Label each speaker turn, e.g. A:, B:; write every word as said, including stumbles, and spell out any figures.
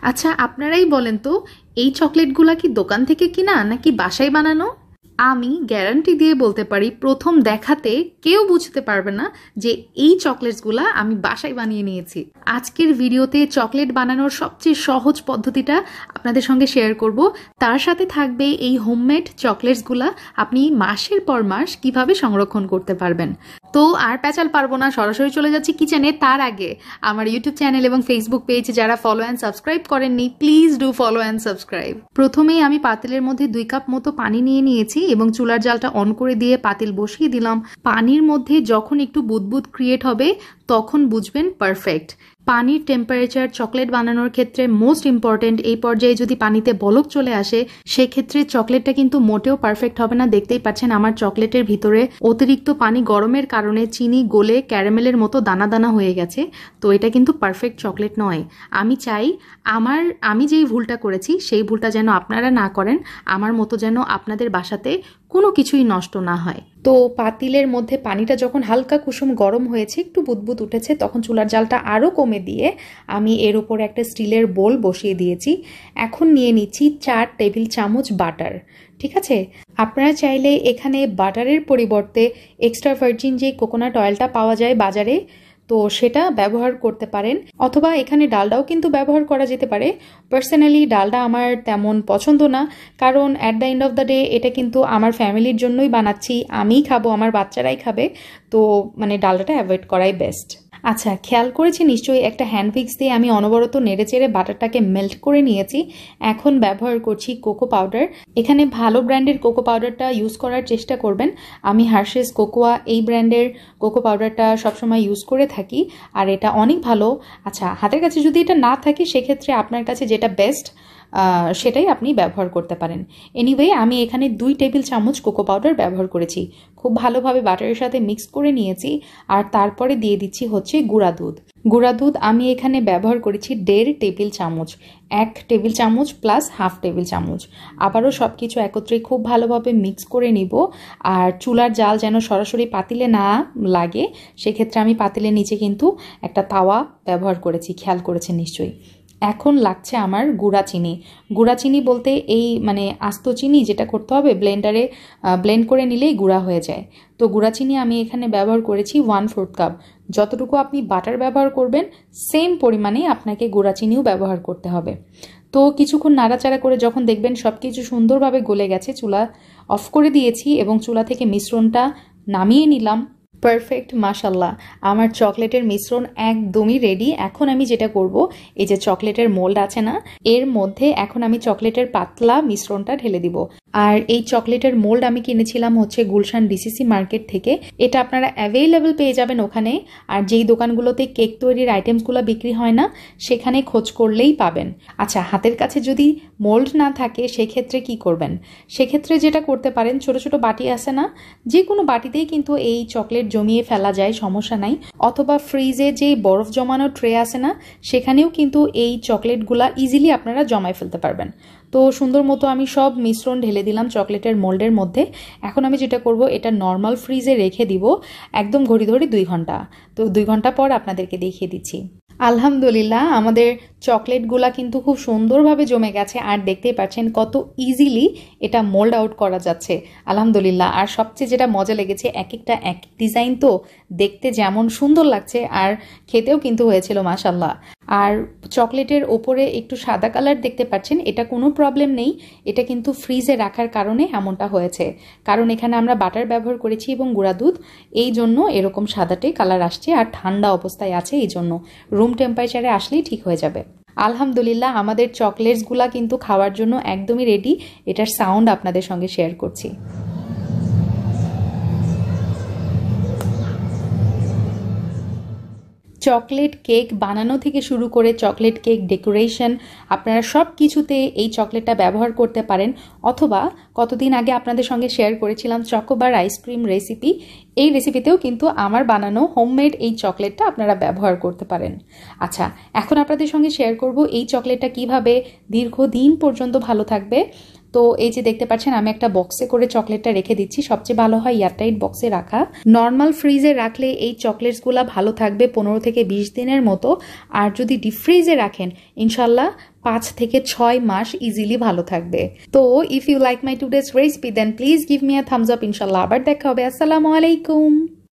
A: আচ্ছা, আপনারাই বলেন তো, এই চকলেটগুলা কি দোকান থেকে কিনা নাকি বাসায় বানানো? আমি গ্যারান্টি দিয়ে বলতে পারি, প্রথম দেখাতে কেউ বুঝতে পারবে না যে এই চকলেটসগুলা আমি বাসায় বানিয়ে নিয়েছি। আজকের ভিডিওতে চকলেট বানানোর সবচেয়ে সহজ পদ্ধতিটা আপনাদের সঙ্গে শেয়ার করব। তার সাথে থাকবে এই হোমমেড চকলেটসগুলা আপনি মাসের পর মাস কিভাবে সংরক্ষণ করতে পারবেন। তো আর প্যাচাল পারবো না, সরাসরি চলে যাচ্ছি কিচেনে। তার আগে আমার ইউটিউব চ্যানেল এবং ফেসবুক পেজ যারা ফলো অ্যান্ড সাবস্ক্রাইব করেননি, please do follow and subscribe. প্রথমেই আমি পাতিলের মধ্যে দুই কাপ মতো পানি নিয়ে নিয়েছি এবং চুলার জালটা অন করে দিয়ে পাতিল বসিয়ে দিলাম। পানির মধ্যে যখন একটু বুদবুদ ক্রিয়েট হবে তখন বুঝবেন পারফেক্ট। পানির টেম্পারেচার চকলেট বানানোর ক্ষেত্রে মোস্ট ইম্পর্টেন্ট। এই পর্যায়ে যদি পানিতে বলক চলে আসে সেক্ষেত্রে চকলেটটা কিন্তু মোটেও পারফেক্ট হবে না। দেখতেই পাচ্ছেন আমার চকলেটের ভিতরে অতিরিক্ত পানি গরমের কারণে চিনি গলে ক্যারামেলের মতো দানা দানা হয়ে গেছে। তো এটা কিন্তু পারফেক্ট চকলেট নয়। আমি চাই আমার আমি যেই ভুলটা করেছি সেই ভুলটা যেন আপনারা না করেন, আমার মতো যেন আপনাদের বাসাতে কোনো কিছুই নষ্ট না হয়। তো পাতিলের মধ্যে পানিটা যখন হালকা কুসুম গরম হয়েছে, একটু বুদবুদ উঠেছে, তখন চুলার জালটা আরও কমে দিয়ে আমি এর উপর একটা স্টিলের বোল বসিয়ে দিয়েছি। এখন নিয়ে নিচ্ছি চার টেবিল চামচ বাটার। ঠিক আছে, আপনারা চাইলে এখানে বাটারের পরিবর্তে এক্সট্রা ভার্জিন যে কোকোনাট অয়েলটা পাওয়া যায় বাজারে, তো সেটা ব্যবহার করতে পারেন, অথবা এখানে ডালডাও কিন্তু ব্যবহার করা যেতে পারে। পার্সোনালি ডালডা আমার তেমন পছন্দ না, কারণ at the end of the day এটা কিন্তু আমার ফ্যামিলির জন্যই বানাচ্ছি, আমিই খাবো, আমার বাচ্চারাই খাবে, তো মানে ডালডাটা অ্যাভয়েড করাই বেস্ট। আচ্ছা, খেয়াল করেছি নিশ্চয়ই একটা হ্যান্ড উইক্স দিয়ে আমি অনবরত নেড়ে চেড়ে বাটারটাকে মেল্ট করে নিয়েছি। এখন ব্যবহার করছি কোকো পাউডার। এখানে ভালো ব্র্যান্ডের কোকো পাউডারটা ইউজ করার চেষ্টা করবেন। আমি হার্শেস কোকোয়া এই ব্র্যান্ডের কোকো পাউডারটা সবসময় ইউজ করে থাকি, আর এটা অনেক ভালো। আচ্ছা, হাতের কাছে যদি এটা না থাকে সেক্ষেত্রে আপনার কাছে যেটা বেস্ট সেটাই আপনি ব্যবহার করতে পারেন। এনিওয়ে, আমি এখানে দুই টেবিল চামচ কোকো পাউডার ব্যবহার করেছি। খুব ভালোভাবে বাটারের সাথে মিক্স করে নিয়েছি, আর তারপরে দিয়ে দিচ্ছি হচ্ছে গুঁড়া দুধ। গুঁড়া দুধ আমি এখানে ব্যবহার করেছি দেড় টেবিল চামচ, এক টেবিল চামচ প্লাস হাফ টেবিল চামচ। আবারও সব কিছু একত্রে খুব ভালোভাবে মিক্স করে নিব। আর চুলার জাল যেন সরাসরি পাতিলে না লাগে সেক্ষেত্রে আমি পাতিলের নিচে কিন্তু একটা তাওয়া ব্যবহার করেছি, খেয়াল করেছেন নিশ্চয়ই। এখন লাগছে আমার গুঁড়া চিনি। গুঁড়া চিনি বলতে এই মানে আস্ত চিনি, যেটা করতে হবে ব্লেন্ডারে ব্লেন্ড করে নিলেই গুঁড়া হয়ে যায়। তো গুঁড়া চিনি আমি এখানে ব্যবহার করেছি ওয়ান ফোর্থ কাপ। যতটুকু আপনি বাটার ব্যবহার করবেন সেম পরিমাণে আপনাকে গুঁড়া চিনিও ব্যবহার করতে হবে। তো কিছুক্ষণ নাড়াচাড়া করে যখন দেখবেন সব কিছু সুন্দরভাবে গলে গেছে, চুলা অফ করে দিয়েছি এবং চুলা থেকে মিশ্রণটা নামিয়ে নিলাম। পারফেক্ট, মাশাল্লাহ, আমার চকলেটের মিশ্রণ একদমই রেডি। এখন আমি যেটা করব, এই যে চকলেটের মোল্ড আছে না, এর মধ্যে এখন আমি চকলেটের পাতলা মিশ্রণটা ঢেলে দিব। আর এই চকলেটের মোল্ড আমি কিনেছিলাম হচ্ছে গুলশান ডিসিসি মার্কেট থেকে। এটা আপনারা অ্যাভেলেবল পেয়ে যাবেন ওখানে। আর যেই দোকানগুলোতে কেক তৈরির আইটেমসগুলো বিক্রি হয় না সেখানে খোঁজ করলেই পাবেন। আচ্ছা, হাতের কাছে যদি মোল্ড না থাকে সেক্ষেত্রে কি করবেন? সেক্ষেত্রে যেটা করতে পারেন, ছোট ছোট বাটি আছে না, যে কোনো বাটিতেই কিন্তু এই চকলেট জমিয়ে ফেলা যায়, সমস্যা নাই। অথবা ফ্রিজে যে বরফ জমানো ট্রে আছে না, সেখানেও কিন্তু এই চকলেটগুলা ইজিলি আপনারা জমায় ফেলতে পারবেন। তো সুন্দর মতো আমি সব মিশ্রণ ঢেলে দিলাম চকলেটের মোল্ডের মধ্যে। এখন আমি যেটা করব, এটা নর্মাল ফ্রিজে রেখে দিব একদম ঘড়ি ধরে দুই ঘন্টা। তো দুই ঘন্টা পর আপনাদেরকে দেখিয়ে দিচ্ছি। আলহামদুলিল্লাহ, আমাদের চকলেটগুলা কিন্তু খুব সুন্দরভাবে জমে গেছে, আর দেখতেই পাচ্ছেন কত ইজিলি এটা মোল্ড আউট করা যাচ্ছে। আলহামদুলিল্লাহ। আর সবচেয়ে যেটা মজা লেগেছে, এক একটা এক ডিজাইন তো দেখতে যেমন সুন্দর লাগছে আর খেতেও কিন্তু হয়েছিল মাশাল্লাহ। আর চকলেটের ওপরে একটু সাদা কালার দেখতে পাচ্ছেন, এটা কোনো প্রবলেম নেই, এটা কিন্তু ফ্রিজে রাখার কারণে এমনটা হয়েছে। কারণ এখানে আমরা বাটার ব্যবহার করেছি এবং গুঁড়া দুধ, এই জন্য এরকম সাদাটে কালার আসছে, আর ঠান্ডা অবস্থায় আছে, এই জন্য রুম টেম্পারেচারে আসলেই ঠিক হয়ে যাবে। আলহামদুলিল্লাহ, আমাদের চকলেটসগুলা কিন্তু খাওয়ার জন্য একদমই রেডি। এটার সাউন্ড আপনাদের সঙ্গে শেয়ার করছি। চকলেট কেক বানানো থেকে শুরু করে চকলেট কেক ডেকোরেশন, আপনারা সব কিছুতে এই চকলেটটা ব্যবহার করতে পারেন। অথবা কতদিন আগে আপনাদের সঙ্গে শেয়ার করেছিলাম চকোবার আইসক্রিম রেসিপি, এই রেসিপিতেও কিন্তু আমার বানানো হোমমেড এই চকলেটটা আপনারা ব্যবহার করতে পারেন। আচ্ছা, এখন আপনাদের সঙ্গে শেয়ার করব এই চকলেটটা কিভাবে দীর্ঘদিন পর্যন্ত ভালো থাকবে। তো এই যে দেখতে পাচ্ছেন আমি একটা বক্সে করে চকলেটটা রেখে দিচ্ছি। সবচেয়ে ভালো হয় এয়ারটাইট বক্সে রাখা। নর্মাল ফ্রিজে রাখলে এই চকলেটসগুলো ভালো থাকবে পনেরো থেকে বিশ দিনের মতো, আর যদি ডিপ ফ্রিজে রাখেন ইনশাল্লাহ পাঁচ থেকে ছয় মাস ইজিলি ভালো থাকবে। তো if you like my today's recipe then please give me a thumbs up. ইনশাল্লাহ আবার দেখা হবে। আসসালামু আলাইকুম।